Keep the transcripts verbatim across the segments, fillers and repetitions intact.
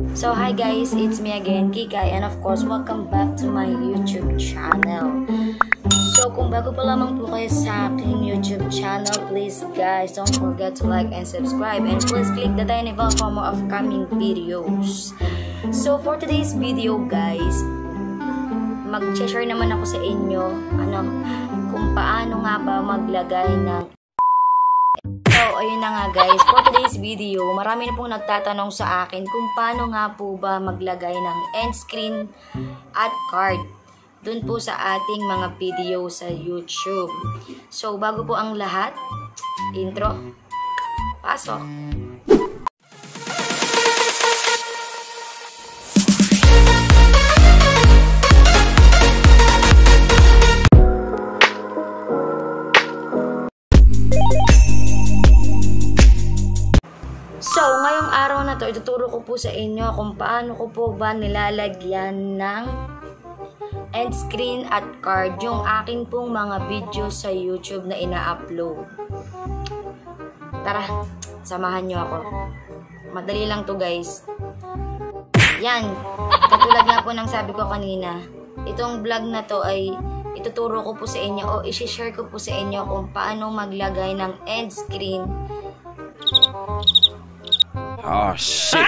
So hi guys, it's me again, Kikay, and of course, welcome back to my YouTube channel. So kung bago pa lamang po kayo sa aking YouTube channel, please guys, don't forget to like and subscribe, and please click the tiny bell for more upcoming videos. So for today's video guys, mag-share naman ako sa inyo ano, kung paano nga ba maglagay ng. So, ayun na nga guys, for today's video, marami na pong nagtatanong sa akin kung paano nga po ba maglagay ng end screen at card dun po sa ating mga video sa YouTube. So, bago po ang lahat, intro, pasok! So, ngayong araw na to, ituturo ko po sa inyo kung paano ko po ba nilalagyan ng end screen at card yung akin pong mga video sa YouTube na ina-upload. Tara, samahan nyo ako. Madali lang to guys. Yan, katulad nga po ng sabi ko kanina, itong vlog na to ay ituturo ko po sa inyo o isi-share ko po sa inyo kung paano maglagay ng end screen Oh shit!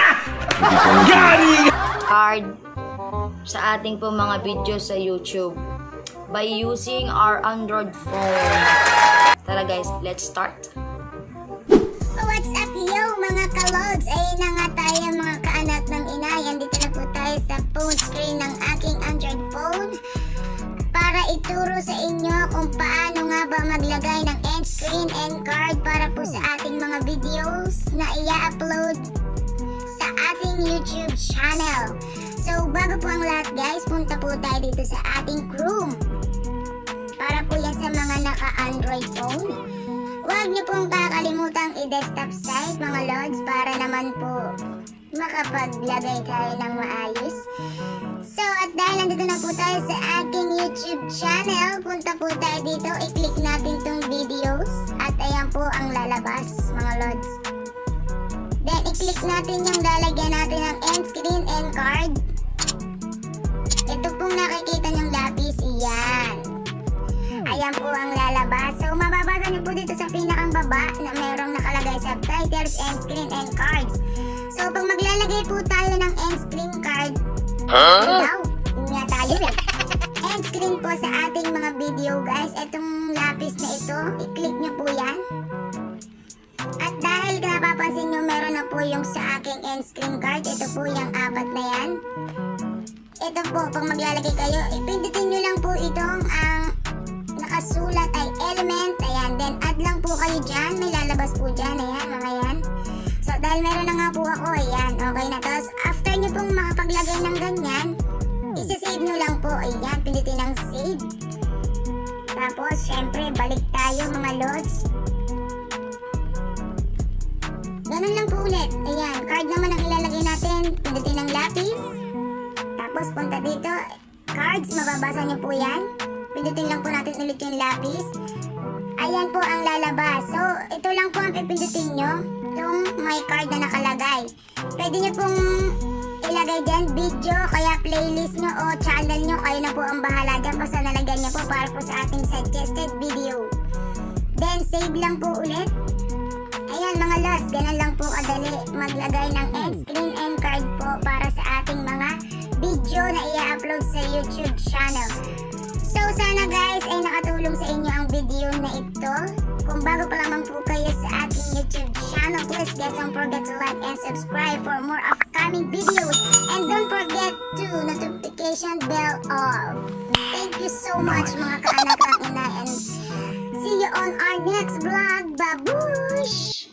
card sa ating po mga video sa YouTube by using our Android phone. Tara guys, let's start. What's up yo mga kalods? Ayun na nga tayo mga kaanak ng inay. Andito na po tayo sa phone screen ng aking Android phone para ituro sa inyo kung paano nga ba maglagay ng end screen and card para po sa ating mga videos na i-upload sa ating YouTube channel. So bago po ang lahat guys, punta po tayo dito sa ating Chrome para po yan sa mga naka-Android phone. Huwag niyo pong kakalimutang i-desktop site mga lods para naman po makapaglagay tayo ng maayos. So at dahil nandito na po tayo sa aking YouTube channel, punta po tayo dito, i-click natin tong videos at ayan po ang lalabas mga lods. Then i-click natin yung lalagyan natin ng end screen and card. Ito pong nakikita nyong lapis, iyan. Ayan po ang lalabas. So mababasa nyo po dito sa pinakang baba na mayroong nakalagay subtitles, end screen and cards. So pag maglalagay po tayo ng end screen card, huh? Yun nga tayo. End screen po sa ating mga video guys. Itong lapis na ito, i-click nyo po yan. At dahil napapansin nyo meron na po yung sa aking end screen card, ito po yung apat na yan. Ito po, pag maglalagay kayo, ipindutin nyo lang po itong ang nakasulat ay element. Ayan, then add lang po kayo dyan. May lalabas po dyan. Ayan, mga yan. So, dahil meron na nga po ako, ayan, okay na. Tapos, after nyo pong makapaglagay ng ganyan, isa-save nyo lang po. Ayan, pindutin ang save. Tapos, syempre, balik tayo mga lods. Ganun lang po ulit. Ayan, card naman ang ilalagay natin. Pindutin ang lapis. Tapos, punta dito. Cards, mababasa nyo po yan. Pindutin lang po natin ulit yung lapis. Ayan po ang lalabas. So, ito lang po ang pipindutin nyo. Yung may card na nakalagay. Pwede nyo pong ilagay dyan video, kaya playlist nyo o channel nyo. Kayo na po ang bahala dyan. Basta nalagyan nyo po para po sa ating suggested video. Then, save lang po ulit. Ayan mga lods, ganun lang po kadali maglagay ng end screen and card po para sa ating mga video na i-upload sa YouTube channel. So sana guys ay nakatulong sa inyo ang video na ito. Kung bago pa lamang po kayo sa ating YouTube channel, please guys don't forget to like and subscribe for more upcoming videos. And don't forget to notification bell all. Thank you so much mga kaanak ng ina, and see you on our next vlog. Babush!